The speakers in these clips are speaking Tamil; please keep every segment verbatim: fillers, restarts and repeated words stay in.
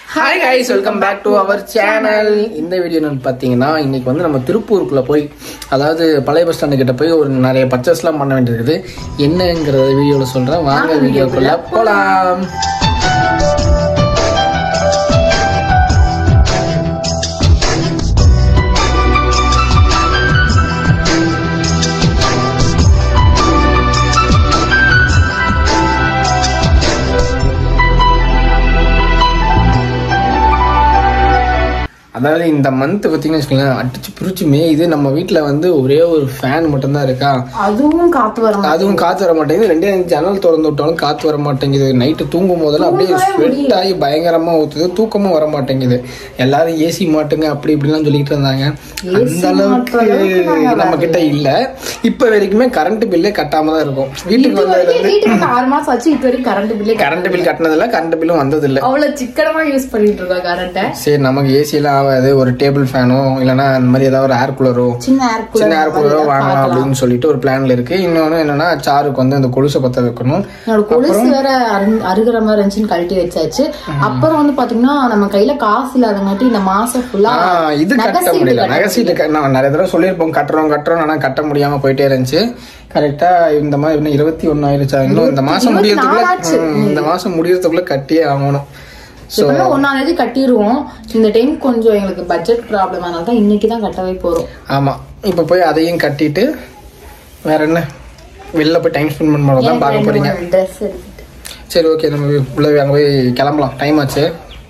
Hi guys, welcome back to our channel. இந்த வீடியோ நான் பாத்தீங்கன்னா இன்னைக்கு வந்து நம்ம திருப்பூருக்குள்ள போய் அதாவது பழைய பஸ் ஸ்டாண்ட் கிட்ட போய் ஒரு நிறைய பர்ச்சேஸ்லாம் பண்ண வேண்டியிருக்குது. என்னங்கறத வீடியோல சொல்றேன். வாங்க வீடியோக்குள்ள போலாம். அதாவது இந்த மந்த் பார்த்தீங்கன்னு வச்சுக்கோங்களேன், அடிச்சு பிரிச்சு மேயுது. நம்ம வீட்டில் வந்து ஒரே ஒரு ஃபேன் மட்டும்தான் இருக்கா, அதுவும் காத்து வர அதுவும் காத்து வர மாட்டேங்குது. ரெண்டே ஜன்னல் திறந்து விட்டாலும் காத்து வர மாட்டேங்குது. நைட்டு தூங்கும் போதெல்லாம் அப்படியே ஸ்வெட் ஆகி பயங்கரமா ஊத்துது, தூக்கமும் வர மாட்டேங்குது. எல்லாரும் ஏசி மாட்டுங்க அப்படி இப்படிலாம் சொல்லிட்டு இருந்தாங்க. அந்த அளவுக்கு நம்ம கிட்ட இல்ல. இப்ப வரைக்குமே கரண்ட் பில்லே கட்டாம தான் இருக்கும். வீட்டுக்கு வந்ததுல இருந்து ஆறு மாசம் ஆச்சு, இப்ப வரைக்கும் கரண்ட் பில்லே கரண்ட் பில் கட்டினதில்ல, கரண்ட் பில்லும் வந்தது இல்ல. அவ்வளவு சிக்கனமா யூஸ் பண்ணிட்டு இருக்கா கரண்ட. சரி, நமக்கு ஏசி எல்லாம் ஆகாது, ஒரு டேபிள் ஃபேனோ இல்லைன்னா அந்த மாதிரி ஏதாவது ஒரு ஏர் கூலரோ சின்ன ஏர் சின்ன ஏர் கூலரோ வாங்கலாம் அப்படின்னு சொல்லிட்டு ஒரு பிளான்ல இருக்கு. இன்னொன்னு என்னன்னா, சாருக்கு வந்து அந்த கொலுசை பத்த வைக்கணும். கொலுசு வேற அருகிற மாதிரி இருந்துச்சுன்னு கழட்டி வச்சாச்சு. அப்புறம் வந்து பாத்தீங்கன்னா நம்ம கையில காசு இல்லாதங்காட்டி இந்த மாசம் ஃபுல்லா இது கட்ட முடியல. நகைசீட்டு நான் நிறைய தடவை சொல்லியிருப்போம், கட்டுறோம் கட்டுறோம் ஆனா கட்ட முடியாம போயிட்டே இருந்துச்சு. கரெக்டா இந்த மாதிரி இன்னும் இருபத்தி ஒன்னு ஆயிடுச்சா, இன்னும் இந்த மாசம் முடியறதுக்குள்ள இந்த மாசம் முடியறதுக்குள்ள கட்டியே ஆகணும். ஒன்னாம் தேதி கட்டிடுவோம். இந்த டைம் கொஞ்சம் எங்களுக்கு பட்ஜெட் ப்ராப்ளம், அதனால தான் இன்னைக்கு தான் கட்டவே போறோம். ஆமா, இப்ப போய் அதையும் கட்டிட்டு வேற என்ன வெளில போய் டைம் ஸ்பெண்ட் பண்ண தான் பார்க்க போறீங்க. சரி, ஓகே, நம்ம உள்ள அங்கே போய் கிளம்பலாம். டைம் ஆச்சு.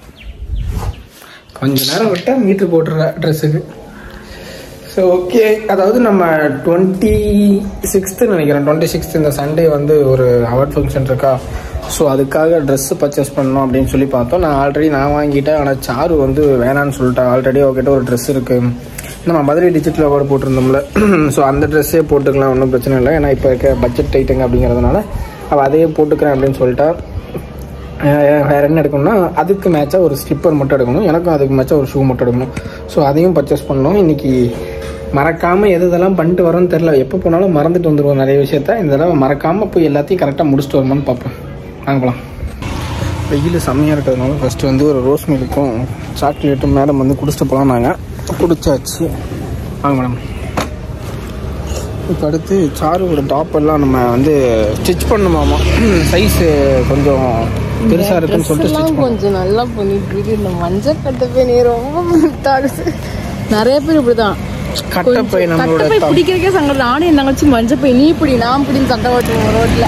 கொஞ்ச நேரம் விட்டா மீட்டர் போட்டுற ட்ரெஸ்ஸுக்கு. ஸோ ஓகே, அதாவது நம்ம டுவெண்ட்டி சிக்ஸ்த்து நினைக்கிறேன், டுவெண்ட்டி சிக்ஸ்த் இந்த சண்டே வந்து ஒரு அவார்ட் ஃபங்க்ஷன் இருக்கா. ஸோ அதுக்காக ட்ரெஸ்ஸு பர்ச்சேஸ் பண்ணணும் அப்படின்னு சொல்லி பார்த்தோம். நான் ஆல்ரெடி நான் வாங்கிட்டேன், ஆனால் சாரு வந்து வேணான்னு சொல்லிட்டேன். ஆல்ரெடி அவகிட்ட ஒரு ட்ரெஸ் இருக்குது, நம்ம மதுரை டிஜிட்டல் அவார்டு போட்டிருந்தோம்ல. ஸோ அந்த ட்ரெஸ்ஸே போட்டுக்கலாம், ஒன்றும் பிரச்சனை இல்லை. ஏன்னா இப்போ இருக்க பட்ஜெட் டைட்டுங்க அப்படிங்கிறதுனால அவள் அதையே போட்டுக்கிறேன் அப்படின்னு சொல்லிட்டா. வேறு என்ன எடுக்கணும்னா, அதுக்கு மேட்சாக ஒரு ஸ்லிப்பர் மட்டும் எடுக்கணும், எனக்கும் அதுக்கு மேட்சாக ஒரு ஷூ மட்டும் எடுக்கணும். ஸோ அதையும் பர்ச்சேஸ் பண்ணணும். இன்றைக்கி மறக்காமல் எது இதெல்லாம் பண்ணிட்டு வரோன்னு தெரில. எப்போ போனாலும் மறந்துட்டு வந்துடுவோம் நிறைய விஷயத்த. இந்த தடவை மறக்காமல் போய் எல்லாத்தையும் கரெக்டாக முடிச்சுட்டு வருமானு பார்ப்போம். வாங்க போகலாம். வெயில் செம்மையாக இருக்கிறதுனால ஃபஸ்ட்டு வந்து ஒரு ரோஸ் மில்க்கும் சாக்லேட்டும் மேடம் வந்து குடிச்சிட்டு போகலாம். நாங்கள் குடிச்சாச்சு. வாங்க மேடம். இப்போ அடுத்து சாருவோட டாப் எல்லாம் நம்ம வந்து ஸ்டிச் பண்ணுமாமா. சைஸு கொஞ்சம் பெருசாக இருக்குன்னு சொல்லிட்டு ஸ்டிச் கொஞ்சம் நல்லா பண்ணிட்டு இருக்கு. இந்த மஞ்சள் கட்ட பையனே ரொம்ப முத்தாகுது. நிறைய பேர் இப்படிதான் கட்ட பை நம்மளோட பிடிக்கிறக்கே சங்கடம். நானும் என் தங்கச்சி மஞ்சள் பை நீ இப்படி நான் இப்படின்னு சண்டை ஓட்டுவோம் ரோட்ல.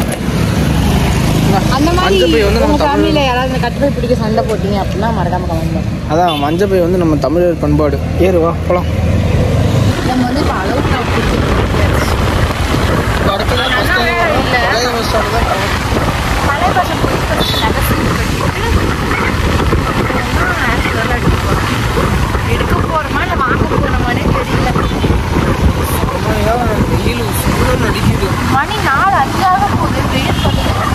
அந்த மாதிரி உங்க ஃபேமிலியில யாராவது கட்டப்பை பிடிக்க சண்டை போட்டீங்க அப்படின்னா மறக்காம கமெண்ட் பண்ணுங்க. அதான் மஞ்சள் பை வந்து நம்ம தமிழர் பண்பாடு. ஏறுவா போலாம். நம்ம வந்து இப்போ அளவு பழைய பஸ் எடுக்க போறோமா இல்லை வாங்க போறோமானே தெரியல. மணி நாலு அஞ்சாக போகுது. வெயில்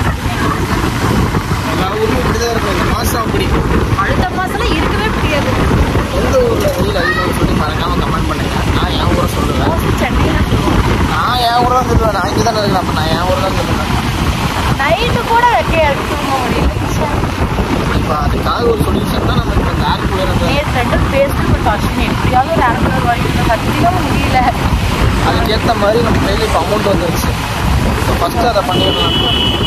அடுத்த மாசம்லாம் இருக்கவே முடியாது. எந்த ஊர்ல வெயில் அதிகம்னு சொல்லி மறக்காம கமெண்ட் பண்ணுங்க. நான் என் ஊரை சொல்லுவேன். சென்னையில நான் என் ஊரை சொல்லுவேன். நான் இங்கே தானே இருக்கேன். அப்போ நான் என் ஊரை தான் சொல்லுவேன். நைட்டு கூட வைக்க தூங்க முடியல. இப்போ அதுக்காக ஒரு சொல்யூஷன் தான் நம்ம இப்போ இந்த ஏர் கூலர். நேற்று ரெண்டு பேஸ்ட் காஸ்ட் எப்படியாவது ஒரு ஏர் கூலர் வாங்கிட்டு சத்தியமாக முடியல. அதுக்கேற்ற மாதிரி நம்ம கையில் இப்போ அமௌண்ட் வந்துருச்சு. ஸோ ஃபஸ்ட்டு அதை பண்ணிடலாம்.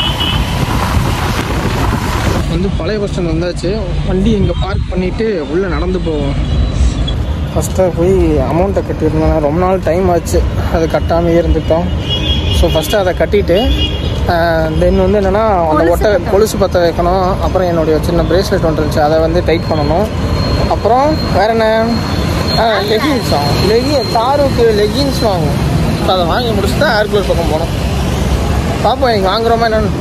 வந்து பழைய பஸ் ஸ்டாண்ட் வந்தாச்சு. வண்டி இங்கே பார்க் பண்ணிவிட்டு உள்ளே நடந்து போவோம். ஃபஸ்ட்டாக போய் அமௌண்ட்டை கட்டியிருந்தோம். ரொம்ப நாள் டைம் ஆச்சு, அது கட்டாமல் இருந்துட்டோம். ஸோ ஃபஸ்ட்டு அதை கட்டிட்டு தென் வந்து என்னென்னா அந்த ஒட்டை கொலுசு பற்ற வைக்கணும். அப்புறம் என்னுடைய சின்ன ப்ரேஸ்லெட் ஒன்று இருந்துச்சு, அதை வந்து டைட் பண்ணணும். அப்புறம் வேறு என்ன, லெகின்ஸ் வாங்கும். லெகின் காருக்கு லெகின்ஸ் வாங்கும். ஸோ அதை வாங்கி முடிச்சுட்டு தான் ஏர் கூலர் பக்கம் போகணும். பார்ப்போம் இங்கே வாங்குகிறோமா என்னென்னு.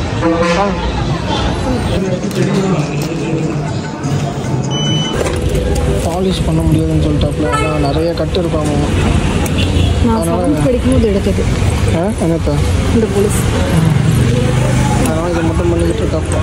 பாலிஷ் பண்ண முடியாதுன்னு சொல்லிட்டாப்புல. ஏன்னா நிறைய கட்டு இருப்பாங்க. படிக்கும்போது எடுத்தது என்னப்பா இந்த போலீஸ். அதனால் இதை மட்டும் பண்ணிக்கிட்டு இருக்காப்பா.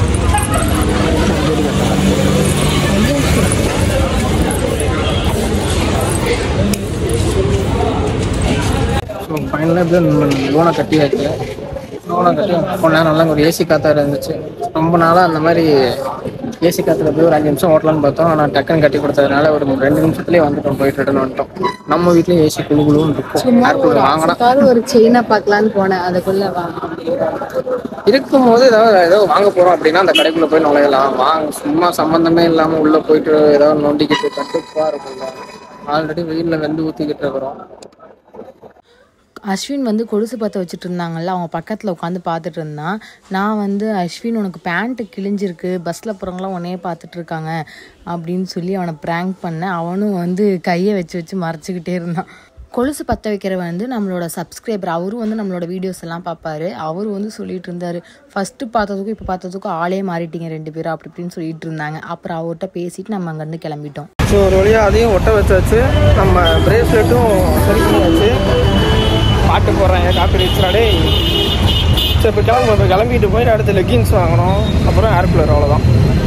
ஸோ ஃபைனலாக இப்படி நம்ம லோனை கட்டியாச்சு. லோனை கட்டி கொஞ்ச நேரம் நல்லா ஒரு ஏசி காற்றா இருந்துச்சு. ரொம்ப நாளாக அந்த மாதிரி ஏசி காத்துல போய் ஒரு அஞ்சு நிமிஷம் ஓட்டலான்னு பார்த்தோம். ஆனால் டக்குன்னு கட்டி கொடுத்ததுனால ஒரு ரெண்டு நிமிஷத்துலேயே வந்துட்டோம், போயிட்டு ரிட்டர்ன் வந்துட்டோம். நம்ம வீட்லேயும் ஏசி குழு குழுன்னு இருக்கும். ஏர் கூலர் வாங்கலாம். ஒரு செயினை பார்க்கலான்னு போனேன், அதுக்குள்ள இருக்கும் போது ஏதாவது ஏதோ வாங்க போகிறோம் அப்படின்னா அந்த கடைக்குள்ளே போய் நுழையலாம். வாங்க சும்மா சம்மந்தமே இல்லாமல் உள்ளே போயிட்டு ஏதாவது நோண்டிக்கிட்டு கட்டுப்பாக இருக்கும்ல. ஆல்ரெடி வெயிலில் வெந்து ஊற்றிக்கிட்டு இருக்கிறோம். அஸ்வின் வந்து கொலுசு பற்ற வச்சுட்டு இருந்தாங்கல்ல, அவங்க பக்கத்தில் உட்காந்து பார்த்துட்டு இருந்தான். நான் வந்து அஸ்வின் உனக்கு பேண்ட்டு கிழிஞ்சிருக்கு, பஸ்ஸில் போகிறவங்களாம் உன்னையே பார்த்துட்டு இருக்காங்க அப்படின்னு சொல்லி அவனை ப்ராங்க் பண்ணேன். அவனும் வந்து கையை வச்சு வச்சு மறைச்சிக்கிட்டே இருந்தான். கொலுசு பற்ற வைக்கிறவன் வந்து நம்மளோட சப்ஸ்கிரைபர், அவரும் வந்து நம்மளோட வீடியோஸ் எல்லாம் பார்ப்பாரு. அவர் வந்து சொல்லிட்டு இருந்தார், ஃபஸ்ட்டு பார்த்ததுக்கும் இப்போ பார்த்ததுக்கும் ஆளே மாறிட்டீங்க ரெண்டு பேரும் அப்படி இப்படின்னு சொல்லிட்டு இருந்தாங்க. அப்புறம் அவர்கிட்ட பேசிட்டு நம்ம அங்கேருந்து கிளம்பிட்டோம். ஸோ ஒரு வழியாக அதையும் ஒட்ட வச்சாச்சு. நம்ம பிரேஸ்லெட்டும் சரி பண்ணியாச்சு. பாட்டு போடுறாங்க காப்பி ரிச்சாடே. சரி இப்போ கிளம்பி இப்போ கிளம்பிட்டு போய் அடுத்து லெக்கின்ஸ் வாங்கணும், அப்புறம் ஏர் கூலர். அவ்வளோதான்.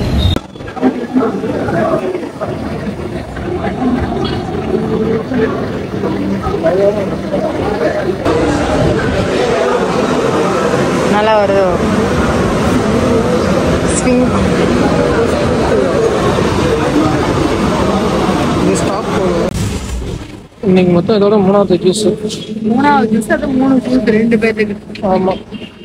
நல்லா வருது ஸ்விங். ஸ்டாப் போடுவோம். இன்னைக்கு மொத்தம் இதோட மூணாவது ஜூஸ். மூணாவது ஜூஸ். அது மூணு ஜூஸ் ரெண்டு பேருக்கு. ஆமாம்.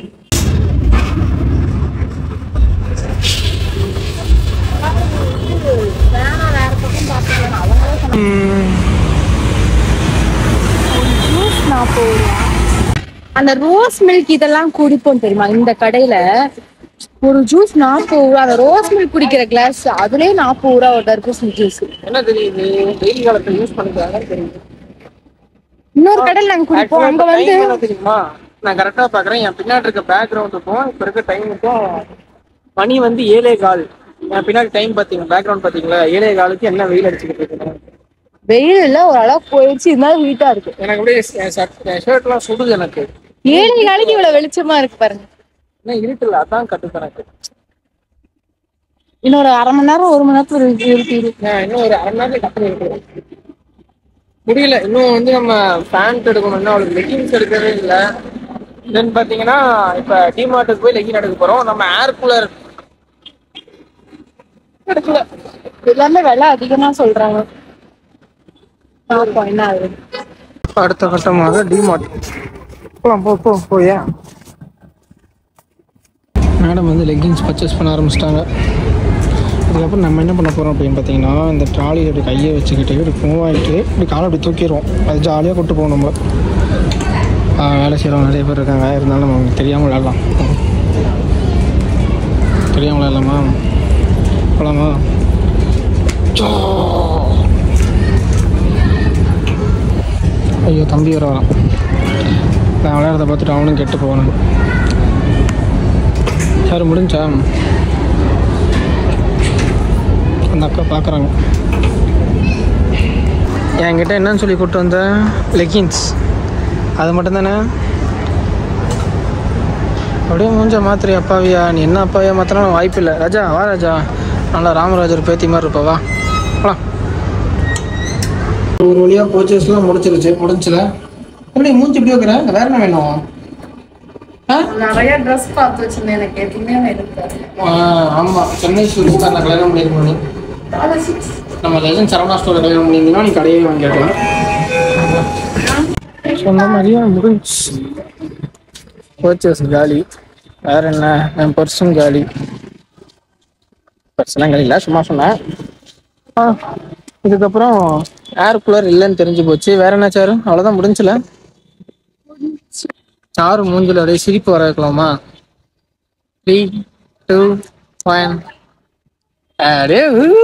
அந்த ரோஸ் மில்க் இதெல்லாம் குடிப்போம் தெரியுமா இந்த கடையில. ஒரு ஜூஸ் நாற்பது ரூபா. அந்த ரோஸ் மில்க் குடிக்கிற கிளாஸ் அதுலயே நாற்பது ரூபா ஒரு தர்பூசணி ஜூஸ். என்ன தெரியுது, வெயில் காலத்துல யூஸ் பண்ணிக்கிறாங்க தெரியுது. இன்னொரு கடையில் நாங்க குடிப்போம். அங்க வந்து தெரியுமா, நான் கரெக்டா பாக்குறேன். என் பின்னாடி இருக்க பேக்ரவுண்டுக்கும் இப்ப இருக்க டைமுக்கும் மணி வந்து ஏழே கால். என் பின்னாடி டைம் பாத்தீங்க, பேக்ரவுண்ட் பாத்தீங்களா, ஏழே காலுக்கு என்ன வெயில் அடிச்சுக்கிட்டு இருக்கு. வெயில் இல்ல, ஒரு அளவுக்கு போயிடுச்சு, இருந்தாலும் ஹீட்டா இருக்கு. எனக்கு அப்படியே ஷர்ட் எல்லாம் சுடுது. எனக்கு ஏழை நாளைக்கு இவ்வளவு வெளிச்சமா இருக்கு பாருங்க. என்ன இருட்டுல, அதான் கட்டு எனக்கு. இன்னொரு அரை மணி நேரம் ஒரு மணி நேரத்துல இருட்டு இருக்கு. இன்னும் ஒரு அரை மணி நேரத்துல கட்டு இருக்கு. முடியல. இன்னும் வந்து நம்ம பேண்ட் எடுக்கணும், இன்னும் அவளுக்கு லெகின்ஸ் எடுக்கவே இல்லை. தென் பாத்தீங்கன்னா இப்ப டிமார்ட்டுக்கு போய் லெகின் எடுக்க போறோம். நம்ம ஏர் கூலர் எடுக்கல. எல்லாமே விலை அதிகமா சொல்றாங்க. என்ன ஆகுது அடுத்த கட்டமாக டிமார்ட் போலாம். போ போ போயா. மேடம் வந்து லெகின்ஸ் பர்ச்சேஸ் பண்ண ஆரம்பிச்சிட்டாங்க. அதுக்கப்புறம் நம்ம என்ன பண்ண போகிறோம் அப்படின்னு பார்த்தீங்கன்னா, இந்த ட்ராலியில் இப்படி கையை வச்சுக்கிட்டு இப்படி மூவாயிட்டு இப்படி காலை அப்படி தூக்கிடுவோம். அது ஜாலியாக கூட்டு போகணும். நம்ம வேலை செய்கிறவங்க நிறைய பேர் இருக்காங்க, இருந்தாலும் நம்ம தெரியாமல் விளையாடலாம். தெரியாமல் விளையாடலாமா? போகலாமா? ஐயோ தம்பி வர வரான். நான் விளையாடுறத பார்த்துட்டு அவனும் கெட்டு போகணும். சார் முடிஞ்சா? அந்த அக்கா பார்க்குறாங்க. என்கிட்ட என்னன்னு சொல்லி கூப்பிட்டு வந்த லெகின்ஸ் அது மட்டும்தானே. அப்படியே மூஞ்ச மாத்திரை அப்பாவியா. நீ என்ன அப்பாவியா மாத்திரம் வாய்ப்பு இல்லை. ராஜா வா ராஜா, நல்லா ராமராஜர் பேத்தி மாதிரி இருப்பா, வா போலாம். ஒரு வழியாக பர்ச்சேஸ்லாம் முடிச்சிருச்சு. முடிஞ்சல எப்படி மூஞ்சி இப்படி வைக்கிற? வேற என்ன வேணும்? நிறைய ட்ரெஸ் பார்த்து வச்சிருந்தேன், எனக்கு எதுவுமே எடுக்க. ஆமாம், சென்னை சூப்பர் ஸ்டாரில் கல்யாணம் பண்ணியிருக்கோம். நீ நம்ம லெஜண்ட் சரவணா ஸ்டோரில் கல்யாணம் பண்ணியிருந்தீங்கன்னா நீ கடையே வாங்கிக்கலாம். சொன்ன மாதிரியே முடிஞ்சு பர்ச்சேஸ் காலி. வேற என்ன, என் பர்சன் காலி. பர்சன்லாம் காலி இல்லை, சும்மா சொன்னேன். ஆ இதுக்கப்புறம் ஏர் கூலர் இல்லைன்னு தெரிஞ்சு போச்சு. வேற என்ன சார்? அவ்வளோதான் முடிஞ்சுல. சாரு மூஞ்சில் அப்படியே சிரிப்பு வர வைக்கலாமா? Three two one. அப்படியே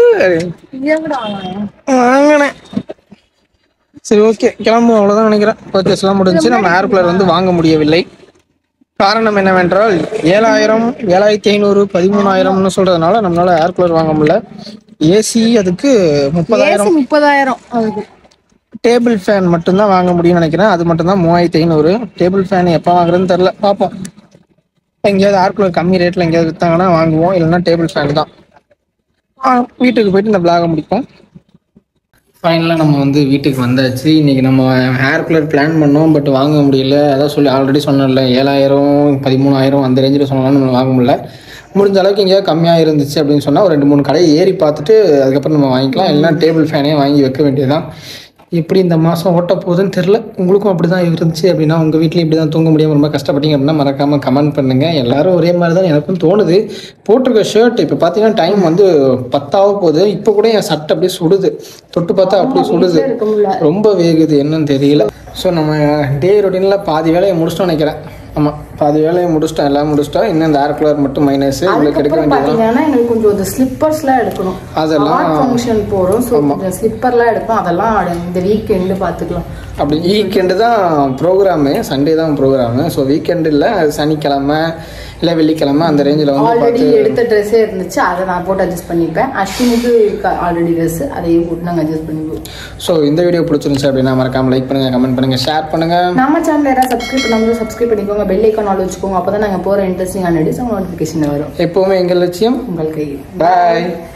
வாங்கினேன். சரி ஓகே கிளம்பும். அவ்வளோதான் நினைக்கிறேன். பர்ச்சேஸ்லாம் முடிஞ்சு. நம்ம ஏர் கூலர் வந்து வாங்க முடியவில்லை. காரணம் என்னவென்றால் ஏழாயிரம் ஏழாயிரத்தி ஐநூறு பதிமூணாயிரம்னு சொல்றதுனால நம்மளால ஏர் கூலர் வாங்க முடியல. ஏசி அதுக்கு முப்பதாயிரம் முப்பதாயிரம் அதுக்கு. டேபிள் ஃபேன் மட்டும்தான் வாங்க முடியும்னு நினைக்கிறேன். அது மட்டும்தான் மூவாயிரத்தி ஐநூறு. டேபிள் ஃபேன் எப்போ வாங்குறதுன்னு தெரில, பார்ப்போம். எங்கேயாவது ஏர் கூலர் கம்மி ரேட்டில் எங்கேயாவது விற்றாங்கன்னா வாங்குவோம், இல்லைன்னா டேபிள் ஃபேன் தான். வீட்டுக்கு போயிட்டு இந்த பிளாகை முடிப்போம். ஃபைனலாக நம்ம வந்து வீட்டுக்கு வந்தாச்சு. இன்றைக்கி நம்ம ஏர் கூலர் பிளான் பண்ணோம், பட் வாங்க முடியல. அதான் சொல்லி ஆல்ரெடி சொன்னோம்ல, ஏழாயிரம் பதிமூணாயிரம் அந்த ரேஞ்சில் சொன்னாலும் நம்ம வாங்க முடியல. முடிஞ்ச அளவுக்கு எங்கேயாவது கம்மியாக இருந்துச்சு அப்படின்னு சொன்னால் ஒரு ரெண்டு மூணு கடையை ஏறி பார்த்துட்டு அதுக்கப்புறம் நம்ம வாங்கிக்கலாம். இல்லைனா டேபிள் ஃபேனே வாங்கி வைக்க வேண்டியதுதான். எப்படி இந்த மாதம் ஓட்ட போகுதுன்னு தெரில. உங்களுக்கும் அப்படி தான் இருந்துச்சு அப்படின்னா உங்கள் வீட்லேயும் இப்படி தான் தூங்க முடியாமல் ரொம்ப கஷ்டப்பட்டீங்க அப்படின்னா மறக்காமல் கமெண்ட் பண்ணுங்கள். எல்லோரும் ஒரே மாதிரி தான் எனக்கும் தோணுது. போட்டிருக்க ஷர்ட் இப்போ பார்த்தீங்கன்னா டைம் வந்து பத்தாக போகுது. இப்போ கூட என் சட்டை அப்படியே சுடுது, தொட்டு பார்த்தா அப்படி சுடுது, ரொம்ப வேகுது, என்னன்னு தெரியல. ஸோ நம்ம டே ரொட்டீனில் பாதி வேலையை முடிச்சிட்டோம் நினைக்கிறேன். ஆமாம், பாதி வேலையை முடிச்சிட்டோம், எல்லாம் முடிச்சிட்டோம். இன்னும் இந்த ஏர் கூலர் மட்டும் மைனஸ் உங்களுக்கு எடுக்க வேண்டியது. எனக்கு கொஞ்சம் இந்த ஸ்லிப்பர்ஸ்லாம் எடுக்கணும், அதெல்லாம் ஃபங்க்ஷன் போகிறோம். ஸோ ஸ்லிப்பர்லாம் எடுப்போம், அதெல்லாம் இந்த வீக்கெண்டு பார்த்துக்கலாம். அப்படி வீக்கெண்டு தான் ப்ரோக்ராமு, சண்டே தான் ப்ரோக்ராமு. ஸோ வீக்கெண்டு இல்லை, சனிக்கிழமை இல்லை வெள்ளிக்கிழமை அந்த ரேஞ்சில் வந்து ஆல்ரெடி எடுத்த ட்ரெஸ்ஸே இருந்துச்சு, அதை நான் போட்டு அட்ஜஸ்ட் பண்ணிப்பேன். அஸ்வினுக்கு ஆல்ரெடி ட்ரெஸ், அதையும் போட்டு நாங்கள் அட்ஜஸ்ட் பண்ணிப்போம். ஸோ இந்த வீடியோ பிடிச்சிருந்துச்சு அப்படின்னா மறக்காமல் லைக் பண்ணுங்கள், கமெண்ட் பண்ணுங்கள், ஷேர் பண்ணுங்கள். நம்ம சேனல் யாராவது சப்ஸ்கிரைப் பண்ணாமல் சப்ஸ்கிரைப் பண்ணிக்கோங்க, பெல் ஐக்கான் ஆல் வச்சுக்கோங்க. அப்போ தான் நாங்கள் போகிற இன்ட்ரெஸ்டிங்கான வீடியோஸ் உங்கள் நோட்டிஃபிகேஷன் வரும். எப்போவுமே எங்கள் லட்சியம் உங்கள் கையில். பாய்.